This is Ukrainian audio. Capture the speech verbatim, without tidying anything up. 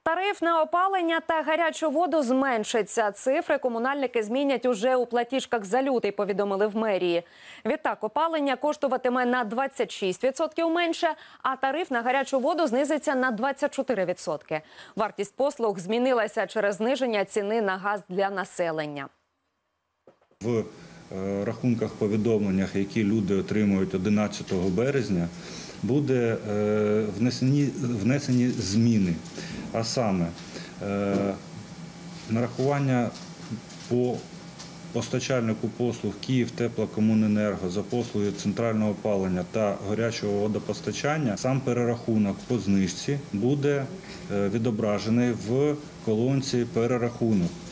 Тариф на опалення та гарячу воду зменшиться. Цифри комунальники змінять уже у платіжках за лютий, повідомили в мерії. Відтак, опалення коштуватиме на двадцять шість відсотків менше, а тариф на гарячу воду знизиться на двадцять чотири відсотки. Вартість послуг змінилася через зниження ціни на газ для населення. В рахунках, повідомленнях, які люди отримують одинадцятого березня, буде внесені, внесені зміни. А саме, нарахування по постачальнику послуг «Київтеплокомуненерго» за послуги центрального опалення та гарячого водопостачання, сам перерахунок по знижці буде відображений в колонці «Перерахунок».